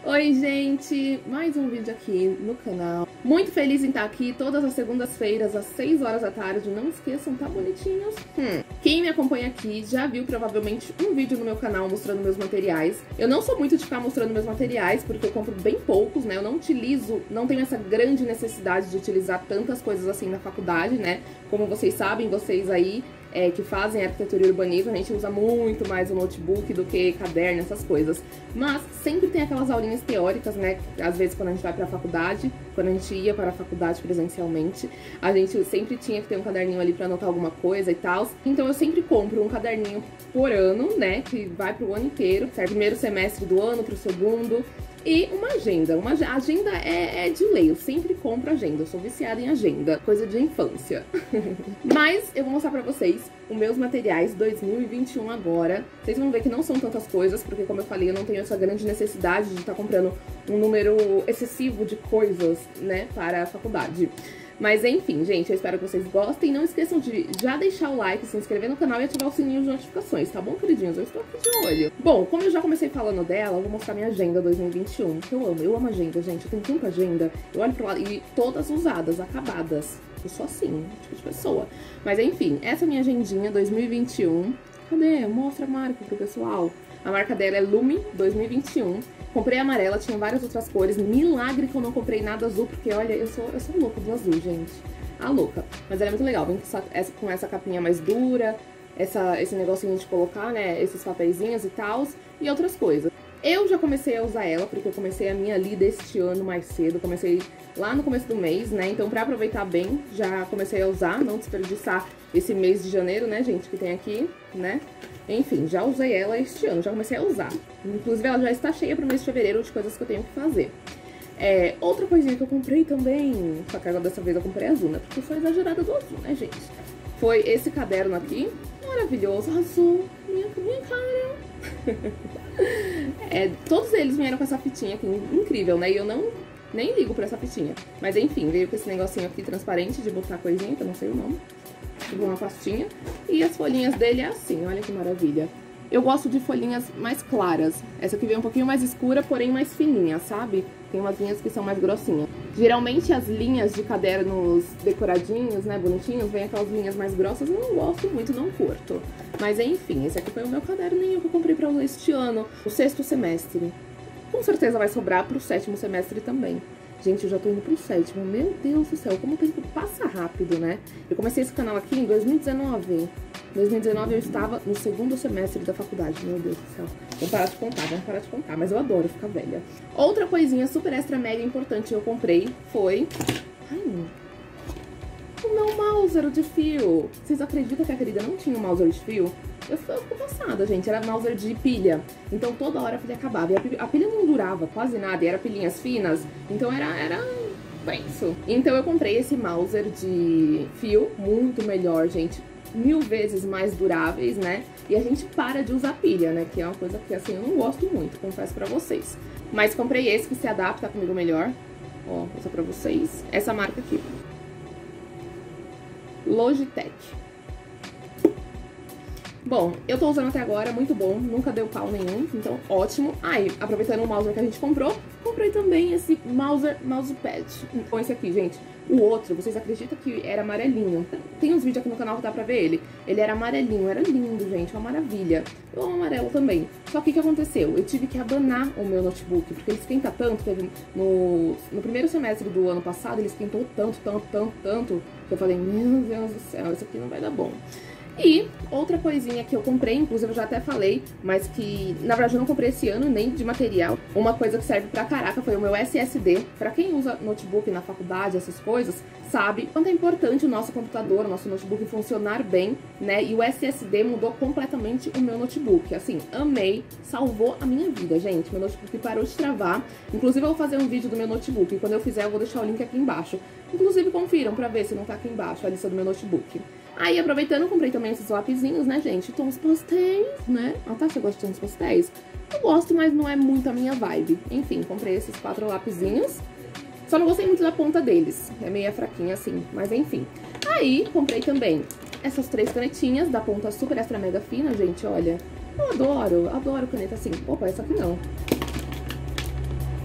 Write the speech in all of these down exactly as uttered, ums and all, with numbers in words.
Oi, gente! Mais um vídeo aqui no canal. Muito feliz em estar aqui todas as segundas-feiras, às seis horas da tarde. Não esqueçam, tá bonitinhos? Hum. Quem me acompanha aqui já viu provavelmente um vídeo no meu canal mostrando meus materiais. Eu não sou muito de ficar mostrando meus materiais, porque eu compro bem poucos, né? Eu não utilizo, não tenho essa grande necessidade de utilizar tantas coisas assim na faculdade, né? Como vocês sabem, vocês aí É, que fazem arquitetura e urbanismo, a gente usa muito mais o notebook do que caderno, essas coisas. Mas sempre tem aquelas aulinhas teóricas, né? Às vezes quando a gente vai pra faculdade, quando a gente ia para a faculdade presencialmente, a gente sempre tinha que ter um caderninho ali pra anotar alguma coisa e tal. Então eu sempre compro um caderninho por ano, né? Que vai pro ano inteiro, certo? Primeiro semestre do ano, pro segundo. E uma agenda. Uma agenda é, é de lei, eu sempre compro agenda, eu sou viciada em agenda, coisa de infância. Mas eu vou mostrar pra vocês os meus materiais dois mil e vinte e um agora. Vocês vão ver que não são tantas coisas, porque como eu falei, eu não tenho essa grande necessidade de estar comprando um número excessivo de coisas, né, para a faculdade. Mas enfim, gente, eu espero que vocês gostem. Não esqueçam de já deixar o like, se inscrever no canal e ativar o sininho de notificações, tá bom, queridinhos? Eu estou aqui de olho. Bom, como eu já comecei falando dela, eu vou mostrar minha agenda dois mil e vinte e um, que eu amo. Eu amo agenda, gente. Eu tenho tanta agenda. Eu olho pro lado e todas usadas, acabadas. Eu sou assim, tipo de pessoa. Mas enfim, essa é a minha agendinha dois mil e vinte e um. Cadê? Mostra a marca pro pessoal. A marca dela é Lume dois mil e vinte e um. Comprei amarela, tinha várias outras cores. Milagre que eu não comprei nada azul, porque olha, eu sou, eu sou louca do azul, gente. A louca. Mas ela é muito legal. Vem com essa, essa, com essa capinha mais dura, essa, esse negocinho de colocar, né, esses papeizinhos e tal, e outras coisas. Eu já comecei a usar ela, porque eu comecei a minha lida este ano mais cedo. Comecei lá no começo do mês, né? Então, pra aproveitar bem, já comecei a usar, não desperdiçar esse mês de janeiro, né, gente, que tem aqui, né? Enfim, já usei ela este ano, já comecei a usar. Inclusive, ela já está cheia pro mês de fevereiro de coisas que eu tenho que fazer. É, outra coisinha que eu comprei também, só que agora dessa vez eu comprei azul, né? Porque eu sou exagerada do azul, né, gente? Foi esse caderno aqui, maravilhoso, azul, minha, minha cara. É, todos eles vieram com essa fitinha aqui, incrível, né? E eu não nem ligo pra essa fitinha. Mas enfim, veio com esse negocinho aqui transparente de botar coisinha, que eu não sei o nome. Tipo uma pastinha. E as folhinhas dele é assim, olha que maravilha. Eu gosto de folhinhas mais claras. Essa aqui veio um pouquinho mais escura, porém mais fininha, sabe? Tem umas linhas que são mais grossinhas. Geralmente as linhas de cadernos decoradinhos, né, bonitinhos, vem aquelas linhas mais grossas. Eu não gosto muito, não curto. Mas enfim, esse aqui foi o meu caderninho que eu comprei pra usar este ano, o sexto semestre. Com certeza vai sobrar pro sétimo semestre também. Gente, eu já tô indo pro sétimo. Meu Deus do céu, como o tempo passa rápido, né? Eu comecei esse canal aqui em dois mil e dezenove. Em dois mil e dezenove eu estava no segundo semestre da faculdade. Meu Deus do céu. Vamos parar de contar, vamos parar de contar. Mas eu adoro ficar velha. Outra coisinha super extra mega importante que eu comprei foi... Ai, o meu Mauser de fio. Vocês acreditam que a querida não tinha um Mauser de fio? Eu fico passada, gente. Era Mauser de pilha. Então, toda hora a pilha acabava. E a pilha, a pilha não durava quase nada. E era pilhinhas finas. Então, era... era... penso. Então, eu comprei esse Mauser de fio. Muito melhor, gente. Mil vezes mais duráveis, né? E a gente para de usar pilha, né? Que é uma coisa que, assim, eu não gosto muito. Confesso pra vocês. Mas comprei esse que se adapta comigo melhor. Ó, vou mostrar pra vocês. Essa marca aqui. Logitech. Bom, eu tô usando até agora, muito bom, nunca deu pau nenhum, então ótimo. Aí, ah, aproveitando o Mauser que a gente comprou, comprei também esse Mauser Mousepad. Com esse aqui, gente. O outro, vocês acreditam que era amarelinho? Tem uns vídeos aqui no canal que dá pra ver ele. Ele era amarelinho, era lindo, gente, uma maravilha. Eu amo amarelo também. Só que o que aconteceu? Eu tive que abanar o meu notebook, porque ele esquenta tanto, teve no, no primeiro semestre do ano passado, ele esquentou tanto, tanto, tanto, tanto, que eu falei, meu Deus do céu, isso aqui não vai dar bom. E outra coisinha que eu comprei, inclusive eu já até falei, mas que na verdade eu não comprei esse ano, nem de material. Uma coisa que serve pra caraca foi o meu S S D. Pra quem usa notebook na faculdade, essas coisas, sabe quanto é importante o nosso computador, o nosso notebook funcionar bem, né? E o S S D mudou completamente o meu notebook. Assim, amei, salvou a minha vida, gente. Meu notebook parou de travar. Inclusive eu vou fazer um vídeo do meu notebook, e quando eu fizer eu vou deixar o link aqui embaixo. Inclusive confiram pra ver se não tá aqui embaixo a lista do meu notebook. Aí, aproveitando, comprei também esses lapisinhos, né, gente? Tons pastéis, né? A Tasha gosta de tons pastéis? Eu gosto, mas não é muito a minha vibe. Enfim, comprei esses quatro lapisinhos. Só não gostei muito da ponta deles. É meio fraquinha assim, mas enfim. Aí, comprei também essas três canetinhas da ponta super extra mega fina, gente, olha. Eu adoro, adoro caneta assim. Opa, essa aqui não.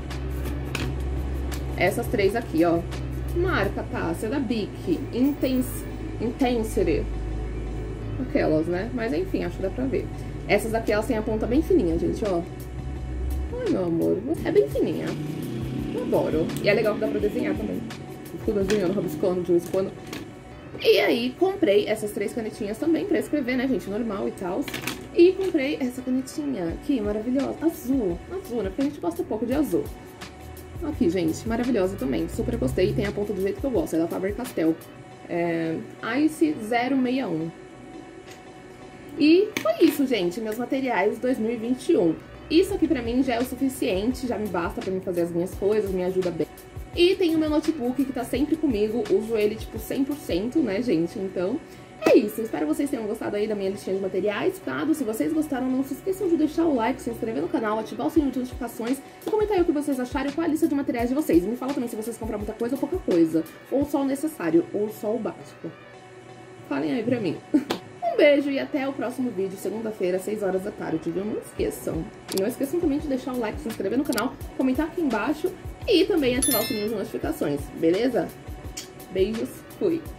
essas três aqui, ó. Marca, tá? Essa é da Bic. Intense, Intensity. Aquelas, né? Mas enfim, acho que dá pra ver. Essas daqui, elas têm a ponta bem fininha, gente, ó. Ai, meu amor, é bem fininha. Eu adoro. E é legal que dá pra desenhar também. Fico desenhando, rabiscando, de vez em quando. E aí, comprei essas três canetinhas também pra escrever, né, gente? Normal e tal. E comprei essa canetinha aqui, maravilhosa. Azul. Azul, né? Porque a gente gosta pouco de azul. Aqui, gente. Maravilhosa também. Super gostei. E tem a ponta do jeito que eu gosto. É da Faber-Castell. É... Ice zero seis um. E foi isso, gente. Meus materiais dois mil e vinte e um. Isso aqui pra mim já é o suficiente. Já me basta pra mim fazer as minhas coisas. Me ajuda bem. E tem o meu notebook que tá sempre comigo. Uso ele, tipo, cem por cento, né, gente? Então... é isso, espero que vocês tenham gostado aí da minha listinha de materiais, claro. Se vocês gostaram, não se esqueçam de deixar o like, se inscrever no canal, ativar o sininho de notificações e comentar aí o que vocês acharam e qual a lista de materiais de vocês. E me fala também se vocês compraram muita coisa ou pouca coisa, ou só o necessário, ou só o básico. Falem aí pra mim. Um beijo e até o próximo vídeo, segunda-feira, seis horas da tarde, viu? Não esqueçam. E não esqueçam também de deixar o like, se inscrever no canal, comentar aqui embaixo e também ativar o sininho de notificações, beleza? Beijos, fui!